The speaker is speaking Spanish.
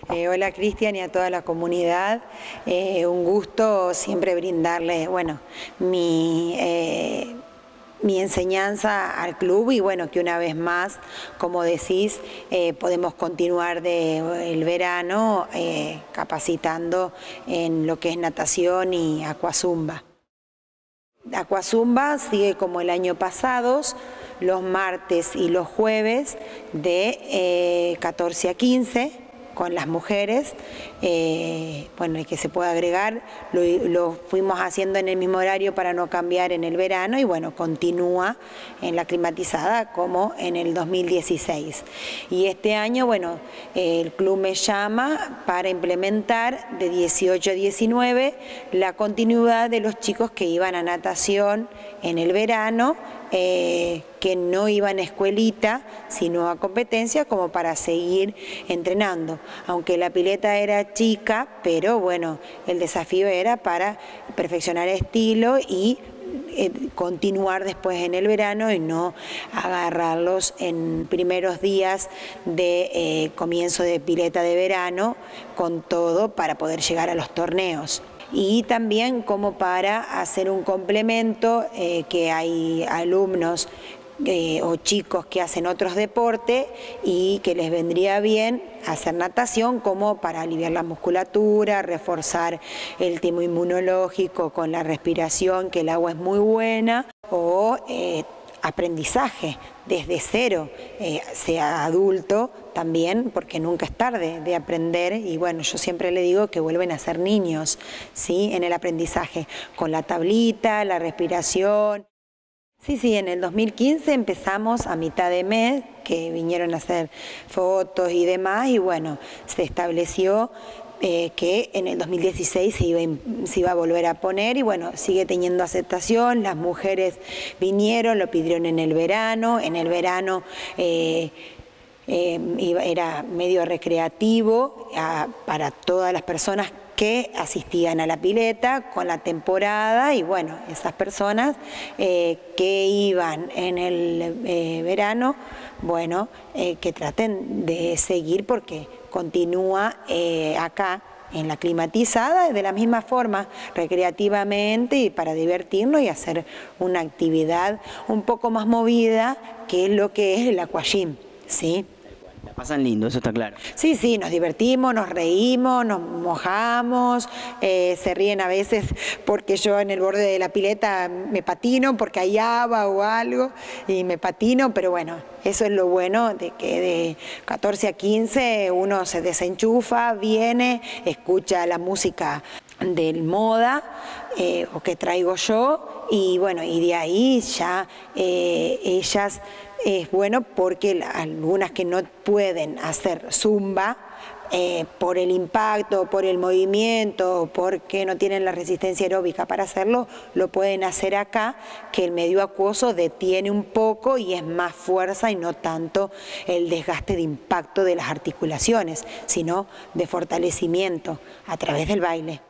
Hola Cristian y a toda la comunidad, un gusto siempre brindarle, mi enseñanza al club y que una vez más, como decís, podemos continuar el verano capacitando en lo que es natación y aquazumba. Aquazumba sigue como el año pasado, los martes y los jueves de 14 a 15 con las mujeres, y que se puede agregar, lo fuimos haciendo en el mismo horario para no cambiar en el verano y continúa en la climatizada como en el 2016. Y este año, el club me llama para implementar de 18 a 19 la continuidad de los chicos que iban a natación en el verano, que no iban a escuelita, sino a competencia, como para seguir entrenando. Aunque la pileta era chica, pero el desafío era para perfeccionar estilo y continuar después en el verano y no agarrarlos en primeros días de comienzo de pileta de verano con todo para poder llegar a los torneos. Y también como para hacer un complemento, que hay alumnos o chicos que hacen otros deportes y que les vendría bien hacer natación como para aliviar la musculatura, reforzar el timo inmunológico con la respiración, que el agua es muy buena, o aprendizaje desde cero, sea adulto también, porque nunca es tarde de aprender y yo siempre le digo que vuelven a ser niños, ¿sí? En el aprendizaje, con la tablita, la respiración. Sí, en el 2015 empezamos a mitad de mes, que vinieron a hacer fotos y demás, y se estableció que en el 2016 se iba a volver a poner y sigue teniendo aceptación. Las mujeres vinieron, lo pidieron en el verano era medio recreativo para todas las personas que asistían a la pileta con la temporada y esas personas que iban en el verano, que traten de seguir porque continúa acá en la climatizada de la misma forma, recreativamente y para divertirnos y hacer una actividad un poco más movida que lo que es el aquagym, ¿sí? La pasan lindo, eso está claro. Sí, nos divertimos, nos reímos, nos mojamos, se ríen a veces porque yo en el borde de la pileta me patino porque hay agua o algo y me patino, pero eso es lo bueno de que de 14 a 15 uno se desenchufa, viene, escucha la música del moda o que traigo yo y de ahí ya ellas es bueno porque algunas que no pueden hacer zumba por el impacto, por el movimiento, porque no tienen la resistencia aeróbica para hacerlo, lo pueden hacer acá, que el medio acuoso detiene un poco y es más fuerza y no tanto el desgaste de impacto de las articulaciones, sino de fortalecimiento a través del baile.